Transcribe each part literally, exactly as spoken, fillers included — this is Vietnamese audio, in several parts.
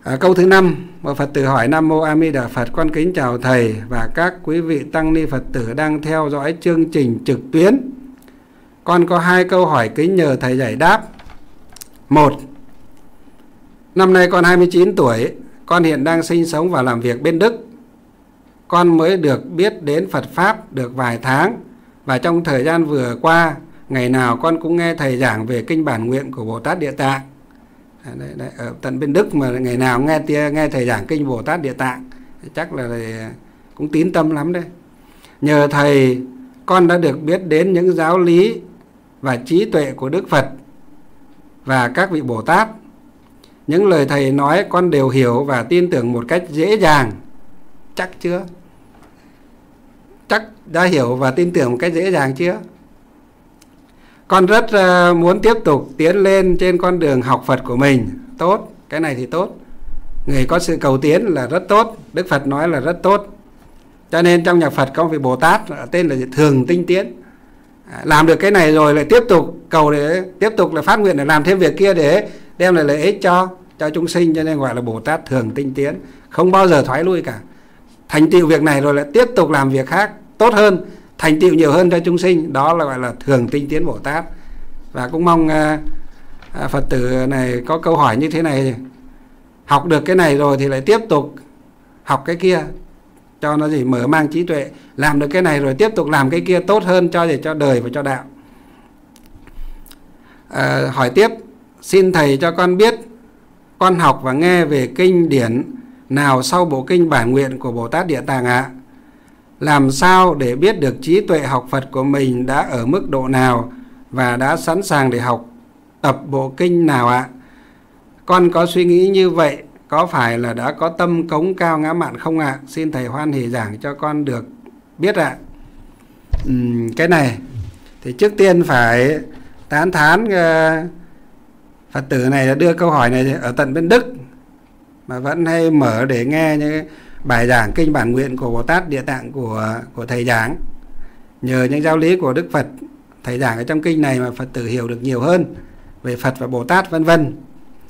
À, câu thứ năm, một Phật tử hỏi: Nam Mô A Di Đà Phật, con kính chào Thầy và các quý vị tăng ni Phật tử đang theo dõi chương trình trực tuyến. Con có hai câu hỏi kính nhờ Thầy giải đáp. Một, năm nay con hai mươi chín tuổi, con hiện đang sinh sống và làm việc bên Đức. Con mới được biết đến Phật Pháp được vài tháng, và trong thời gian vừa qua, ngày nào con cũng nghe Thầy giảng về kinh bản nguyện của Bồ Tát Địa Tạng. Đấy, đấy, ở tận bên Đức mà ngày nào nghe nghe Thầy giảng kinh Bồ Tát Địa Tạng, chắc là cũng tín tâm lắm đấy. Nhờ Thầy, con đã được biết đến những giáo lý và trí tuệ của Đức Phật và các vị Bồ Tát. Những lời Thầy nói con đều hiểu và tin tưởng một cách dễ dàng. Chắc chưa? Chắc đã hiểu và tin tưởng một cách dễ dàng chưa? Con rất uh, muốn tiếp tục tiến lên trên con đường học Phật của mình. Tốt, cái này thì tốt. Người có sự cầu tiến là rất tốt. Đức Phật nói là rất tốt. Cho nên trong nhà Phật có một vị Bồ Tát tên là Thường Tinh Tiến. Làm được cái này rồi lại tiếp tục cầu để tiếp tục là phát nguyện để làm thêm việc kia để đem lại lợi ích cho cho chúng sinh, cho nên gọi là Bồ Tát Thường Tinh Tiến, không bao giờ thoái lui cả. Thành tựu việc này rồi lại tiếp tục làm việc khác tốt hơn, thành tựu nhiều hơn cho chúng sinh, đó là gọi là Thường Tinh Tiến Bồ Tát. Và cũng mong uh, Phật tử này có câu hỏi như thế này, học được cái này rồi thì lại tiếp tục học cái kia cho nó gì mở mang trí tuệ, làm được cái này rồi tiếp tục làm cái kia tốt hơn cho gì cho đời và cho đạo. À, hỏi tiếp, xin Thầy cho con biết con học và nghe về kinh điển nào sau bộ kinh bản nguyện của Bồ Tát Địa Tạng ạ? À? Làm sao để biết được trí tuệ học Phật của mình đã ở mức độ nào và đã sẵn sàng để học tập bộ kinh nào ạ? À? Con có suy nghĩ như vậy, có phải là đã có tâm cống cao ngã mạn không ạ? À? Xin Thầy hoan hỷ giảng cho con được biết ạ. À. Uhm, cái này thì trước tiên phải tán thán uh, Phật tử này đã đưa câu hỏi này ở tận bên Đức mà vẫn hay mở để nghe những bài giảng kinh bản nguyện của Bồ Tát Địa Tạng của, của Thầy giảng. Nhờ những giáo lý của Đức Phật Thầy giảng ở trong kinh này mà Phật tử hiểu được nhiều hơn về Phật và Bồ Tát vân vân.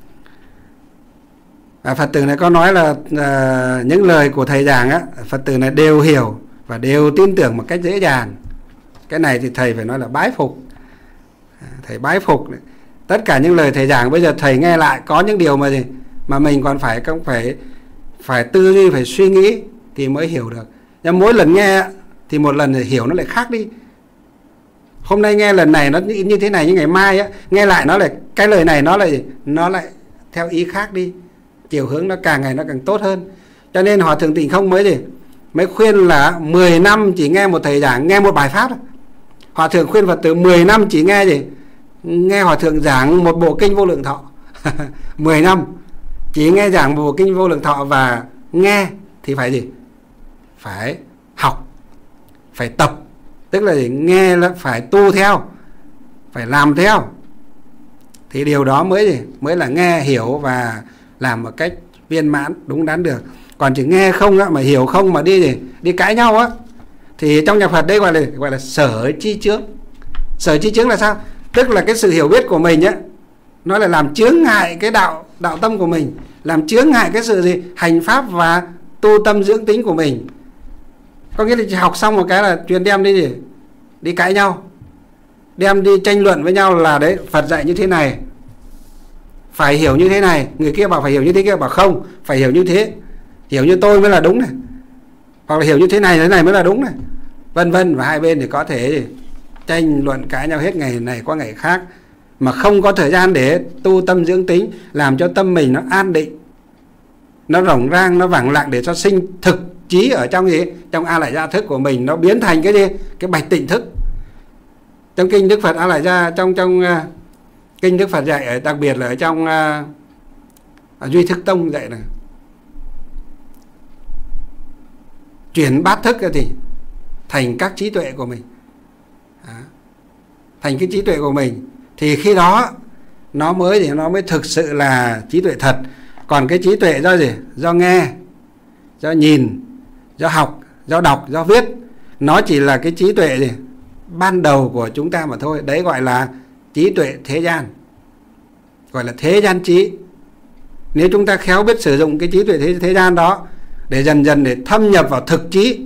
À, Phật tử này có nói là à, những lời của Thầy giảng á, Phật tử này đều hiểu và đều tin tưởng một cách dễ dàng. Cái này thì Thầy phải nói là bái phục. À, Thầy bái phục. Tất cả những lời Thầy giảng bây giờ Thầy nghe lại có những điều mà gì mà mình còn phải không phải phải tư duy, phải suy nghĩ thì mới hiểu được. Nhưng mỗi lần nghe thì một lần thì hiểu nó lại khác đi. Hôm nay nghe lần này nó như thế này, nhưng ngày mai á, nghe lại nó lại cái lời này nó lại nó lại theo ý khác đi. Chiều hướng nó càng ngày nó càng tốt hơn. Cho nên Hòa Thượng Tịnh Không mới gì mới khuyên là mười năm chỉ nghe một Thầy giảng, nghe một bài pháp. Hòa Thượng khuyên Phật tử mười năm chỉ nghe gì nghe Hòa Thượng giảng một bộ kinh Vô Lượng Thọ. mười năm chỉ nghe giảng một bộ kinh Vô Lượng Thọ, và nghe thì phải gì phải học, phải tập, tức là gì? Nghe là phải tu theo, phải làm theo, thì điều đó mới gì mới là nghe, hiểu và làm một cách viên mãn đúng đắn được. Còn chỉ nghe không á, mà hiểu không mà đi gì đi cãi nhau á, thì trong nhà Phật đây gọi là gọi là sở chi chướng. Sở chi chướng là sao? Tức là cái sự hiểu biết của mình á, nó lại làm chướng ngại cái đạo đạo tâm của mình, làm chướng ngại cái sự gì hành pháp và tu tâm dưỡng tính của mình. Có nghĩa là chỉ học xong một cái là truyền đem đi gì đi cãi nhau, đem đi tranh luận với nhau là đấy Phật dạy như thế này, phải hiểu như thế này, người kia bảo phải hiểu như thế kia bảo không, phải hiểu như thế, hiểu như tôi mới là đúng này, hoặc là hiểu như thế này thế này mới là đúng này, vân vân. Và hai bên thì có thể tranh luận cãi nhau hết ngày này qua ngày khác, mà không có thời gian để tu tâm dưỡng tính, làm cho tâm mình nó an định, nó rộng rang, nó vẳng lặng để cho sinh thực trí ở trong gì trong A Lại Gia thức của mình, nó biến thành cái gì cái bạch tịnh thức. Trong kinh Đức Phật A Lại Gia, trong trong uh, kinh Đức Phật dạy ở, đặc biệt là ở trong uh, Duy Thức Tông dạy là chuyển bát thức thì thành các trí tuệ của mình, à, thành cái trí tuệ của mình, thì khi đó nó mới thì nó mới thực sự là trí tuệ thật. Còn cái trí tuệ do gì do nghe, do nhìn, do học, do đọc, do viết, nó chỉ là cái trí tuệ gì ban đầu của chúng ta mà thôi. Đấy gọi là trí tuệ thế gian, gọi là thế gian trí. Nếu chúng ta khéo biết sử dụng cái trí tuệ thế, thế gian đó để dần dần để thâm nhập vào thực trí,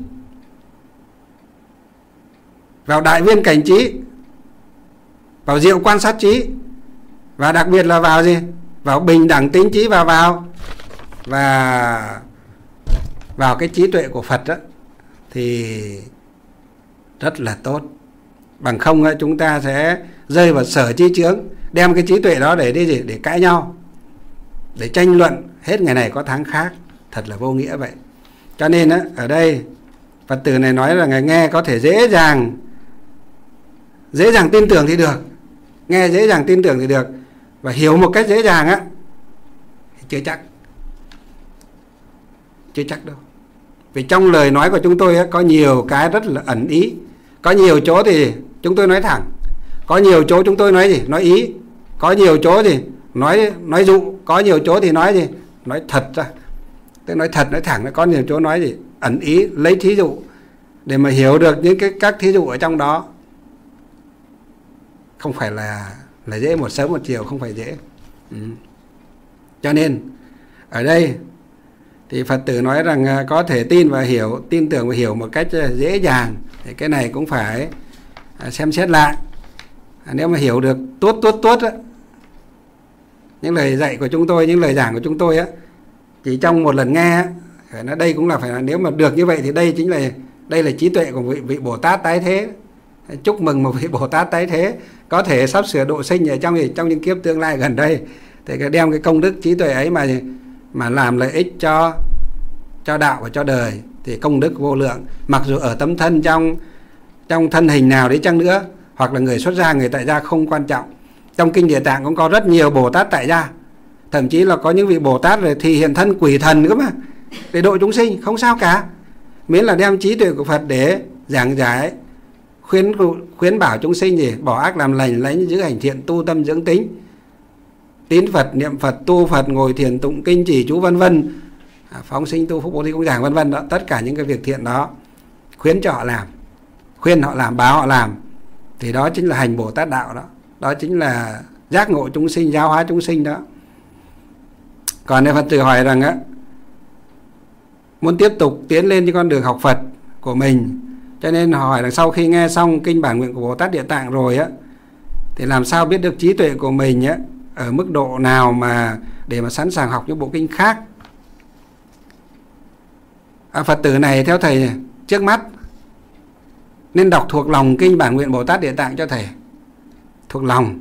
vào đại viên cảnh trí, vào diệu quan sát trí, và đặc biệt là vào gì? Vào bình đẳng tính trí, và vào và vào cái trí tuệ của Phật đó, thì rất là tốt. Bằng không chúng ta sẽ rơi vào sở chi chướng, đem cái trí tuệ đó để đi gì? Để cãi nhau, để tranh luận, hết ngày này có tháng khác, thật là vô nghĩa vậy. Cho nên á, ở đây Phật tử này nói là ngài nghe có thể dễ dàng dễ dàng tin tưởng thì được, nghe dễ dàng tin tưởng thì được, và hiểu một cách dễ dàng á, chưa chắc, chưa chắc đâu. Vì trong lời nói của chúng tôi á, có nhiều cái rất là ẩn ý, có nhiều chỗ thì chúng tôi nói thẳng, có nhiều chỗ chúng tôi nói gì? Nói ý, có nhiều chỗ thì nói nói dụ, có nhiều chỗ thì nói gì? Nói thật ra, tức nói thật, nói thẳng. Có nhiều chỗ nói gì? Ẩn ý, lấy thí dụ để mà hiểu được những cái các thí dụ ở trong đó. Không phải là là dễ, một sớm một chiều không phải dễ. Ừ. Cho nên ở đây thì Phật tử nói rằng có thể tin và hiểu, tin tưởng và hiểu một cách dễ dàng, thì cái này cũng phải xem xét lại. Nếu mà hiểu được tốt tốt tốt á, những lời dạy của chúng tôi, những lời giảng của chúng tôi á, chỉ trong một lần nghe á, phải nói đây cũng là phải là, nếu mà được như vậy thì đây chính là đây là trí tuệ của vị, vị Bồ Tát tái thế. Chúc mừng một vị Bồ Tát tái thế có thể sắp sửa độ sinh ở trong trong những kiếp tương lai gần đây, thì cái đem cái công đức trí tuệ ấy mà mà làm lợi ích cho cho đạo và cho đời thì công đức vô lượng. Mặc dù ở tấm thân trong trong thân hình nào đấy chăng nữa, hoặc là người xuất gia, người tại gia không quan trọng. Trong kinh Địa Tạng cũng có rất nhiều Bồ Tát tại gia, thậm chí là có những vị Bồ Tát rồi thì hiện thân quỷ thần nữa mà, để độ chúng sinh, không sao cả, miễn là đem trí tuệ của Phật để giảng giải, khuyến khuyến bảo chúng sinh gì bỏ ác làm lành, lấy giữ hành thiện, tu tâm dưỡng tính, tín Phật, niệm Phật, tu Phật, ngồi thiền, tụng kinh, trì chú vân vân, phóng sinh, tu phúc, bố thí, cúng dường vân vân đó, tất cả những cái việc thiện đó khuyến cho họ làm, khuyên họ làm, báo họ làm, thì đó chính là hành Bồ Tát đạo đó, đó chính là giác ngộ chúng sinh, giáo hóa chúng sinh đó. Còn nếu Phật tử hỏi rằng á, muốn tiếp tục tiến lên trên con đường học Phật của mình, cho nên hỏi rằng sau khi nghe xong kinh bản nguyện của Bồ Tát Địa Tạng rồi á, thì làm sao biết được trí tuệ của mình á ở mức độ nào mà để mà sẵn sàng học những bộ kinh khác. À, Phật tử này theo thầy trước mắt nên đọc thuộc lòng kinh bản nguyện Bồ Tát Địa Tạng cho thầy, thuộc lòng,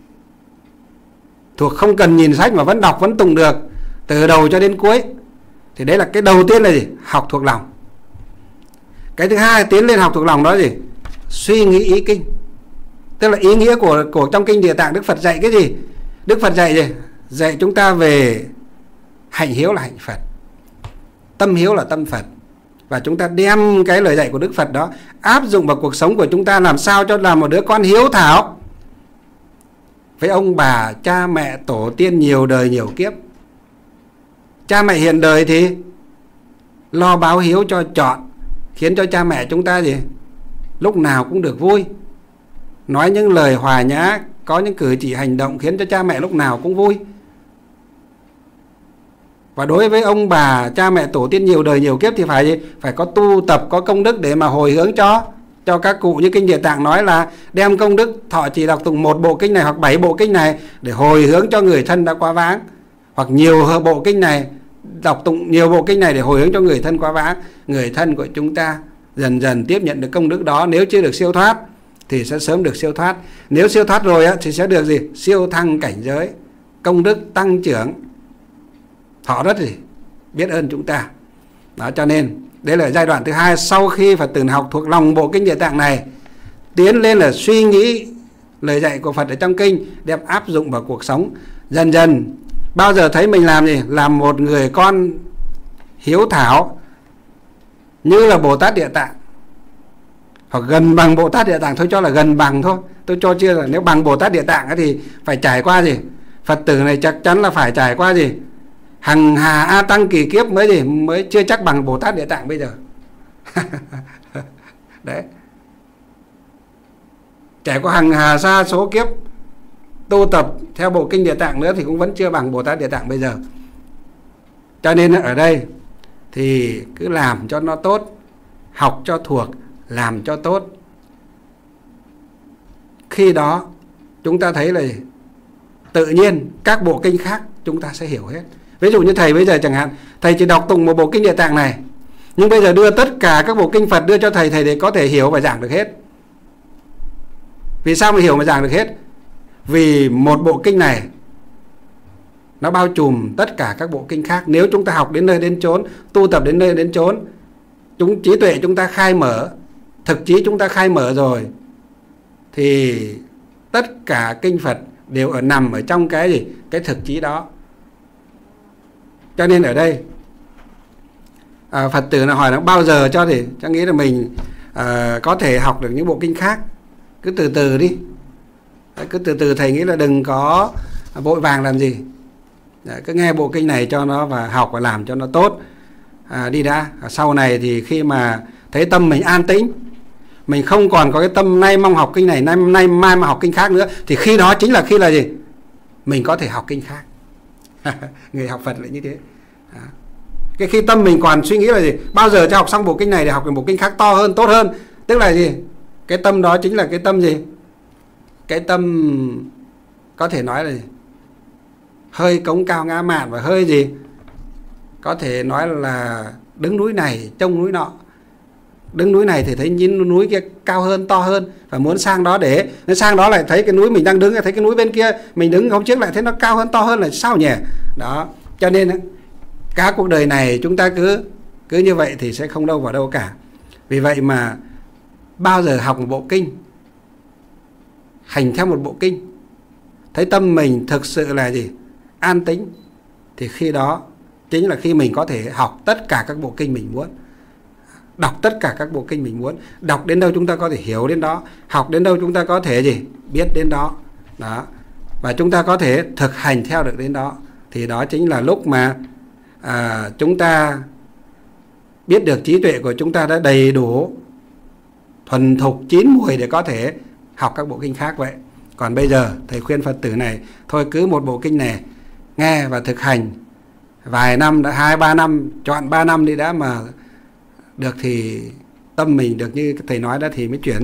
thuộc không cần nhìn sách mà vẫn đọc vẫn tụng được từ đầu cho đến cuối. Thì đấy là cái đầu tiên là gì? Học thuộc lòng. Cái thứ hai tiến lên học thuộc lòng đó gì? Suy nghĩ ý kinh. Tức là ý nghĩa của của trong kinh Địa Tạng Đức Phật dạy cái gì? Đức Phật dạy gì? Dạy chúng ta về hạnh hiếu là hạnh Phật, tâm hiếu là tâm Phật. Và chúng ta đem cái lời dạy của Đức Phật đó áp dụng vào cuộc sống của chúng ta, làm sao cho làm một đứa con hiếu thảo với ông bà, cha mẹ, tổ tiên nhiều đời nhiều kiếp. Cha mẹ hiện đời thì lo báo hiếu cho trọn, khiến cho cha mẹ chúng ta gì? Lúc nào cũng được vui, nói những lời hòa nhã, có những cử chỉ hành động khiến cho cha mẹ lúc nào cũng vui. Và đối với ông bà, cha mẹ, tổ tiên nhiều đời nhiều kiếp thì phải gì? Phải có tu tập, có công đức để mà hồi hướng cho cho các cụ. Như kinh Địa Tạng nói là đem công đức thọ trì đọc tụng một bộ kinh này hoặc bảy bộ kinh này để hồi hướng cho người thân đã quá vãng, hoặc nhiều bộ kinh này, đọc tụng nhiều bộ kinh này để hồi hướng cho người thân quá vãng. Người thân của chúng ta dần dần tiếp nhận được công đức đó. Nếu chưa được siêu thoát thì sẽ sớm được siêu thoát. Nếu siêu thoát rồi á, thì sẽ được gì? Siêu thăng cảnh giới, công đức tăng trưởng. Họ rất gì biết ơn chúng ta đó. Cho nên đấy là giai đoạn thứ hai. Sau khi Phật tử học thuộc lòng bộ kinh Địa Tạng này, tiến lên là suy nghĩ lời dạy của Phật ở trong kinh, đem áp dụng vào cuộc sống. Dần dần bao giờ thấy mình làm gì? Làm một người con hiếu thảo như là Bồ Tát Địa Tạng, hoặc gần bằng Bồ Tát Địa Tạng, thôi cho là gần bằng thôi, tôi cho chưa là nếu bằng Bồ Tát Địa Tạng thì phải trải qua gì? Phật tử này chắc chắn là phải trải qua gì? Hằng hà A Tăng kỳ kiếp mới gì? Mới chưa chắc bằng Bồ Tát Địa Tạng bây giờ. Đấy, trải qua hằng hà sa số kiếp tu tập theo bộ kinh Địa Tạng nữa thì cũng vẫn chưa bằng Bồ Tát Địa Tạng bây giờ. Cho nên ở đây thì cứ làm cho nó tốt, học cho thuộc, làm cho tốt. Khi đó chúng ta thấy là tự nhiên các bộ kinh khác chúng ta sẽ hiểu hết. Ví dụ như thầy bây giờ chẳng hạn, thầy chỉ đọc tụng một bộ kinh Địa Tạng này, nhưng bây giờ đưa tất cả các bộ kinh Phật đưa cho thầy, thầy để có thể hiểu và giảng được hết. Vì sao mà hiểu mà giảng được hết? Vì một bộ kinh này nó bao trùm tất cả các bộ kinh khác. Nếu chúng ta học đến nơi đến chốn, tu tập đến nơi đến chốn, chúng trí tuệ chúng ta khai mở, thực chí chúng ta khai mở rồi, thì tất cả kinh Phật đều ở nằm ở trong cái gì? Cái thực chí đó. Cho nên ở đây à, Phật tử là hỏi nó bao giờ cho thì cho nghĩ là mình à, có thể học được những bộ kinh khác. Cứ từ từ đi, cứ từ từ. Thầy nghĩ là đừng có vội vàng làm gì. Đấy, cứ nghe bộ kinh này cho nó và học và làm cho nó tốt à, đi đã. À, sau này thì khi mà thấy tâm mình an tĩnh, mình không còn có cái tâm nay mong học kinh này, nay, nay mai mà học kinh khác nữa, thì khi đó chính là khi là gì? Mình có thể học kinh khác. Người học Phật lại như thế. À, cái khi tâm mình còn suy nghĩ là gì? Bao giờ cho học xong bộ kinh này để học một kinh khác to hơn, tốt hơn. Tức là gì? Cái tâm đó chính là cái tâm gì? Cái tâm có thể nói là gì? Hơi cống cao ngã mạn, và hơi gì? Có thể nói là đứng núi này trông núi nọ. Đứng núi này thì thấy nhìn núi kia cao hơn, to hơn, và muốn sang đó để nó sang đó lại thấy cái núi mình đang đứng, thấy cái núi bên kia mình đứng hôm trước lại thấy nó cao hơn, to hơn, là sao nhỉ? Đó. Cho nên cả cuộc đời này chúng ta cứ cứ như vậy thì sẽ không đâu vào đâu cả. Vì vậy mà bao giờ học một bộ kinh, hành theo một bộ kinh, thấy tâm mình thực sự là gì? An tĩnh, thì khi đó chính là khi mình có thể học tất cả các bộ kinh mình muốn. Đọc tất cả các bộ kinh mình muốn. Đọc đến đâu chúng ta có thể hiểu đến đó. Học đến đâu chúng ta có thể gì? Biết đến đó. Đó. Và chúng ta có thể thực hành theo được đến đó. Thì đó chính là lúc mà à, chúng ta biết được trí tuệ của chúng ta đã đầy đủ, thuần thục, chín mùi để có thể học các bộ kinh khác vậy. Còn bây giờ thầy khuyên Phật tử này, thôi cứ một bộ kinh này nghe và thực hành vài năm, đã hai ba năm, chọn ba năm đi đã, mà được thì tâm mình được như thầy nói đó thì mới chuyển.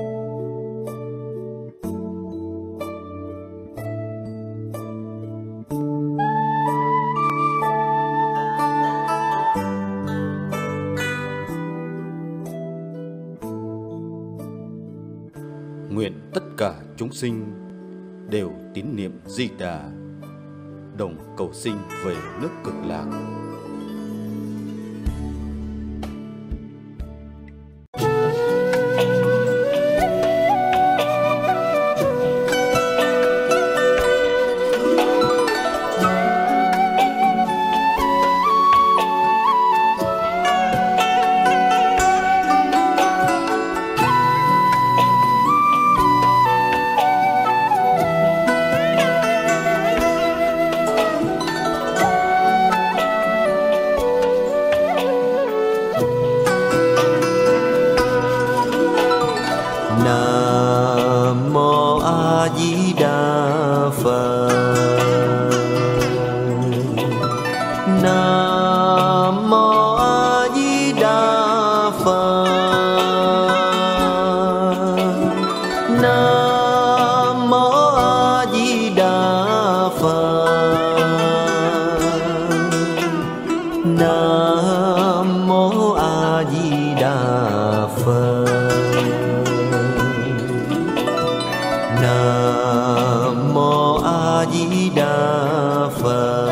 Nguyện tất cả chúng sinh đều tín niệm Di Đà, đồng cầu sinh về nước Cực Lạc. Nam Mô A Di Đà Phật. Nam Mô A Di Đà Phật. Nam Mô A Di Đà Phật. Nam Mô A Di Đà Phật. Nam Mô A Di Đà Phật.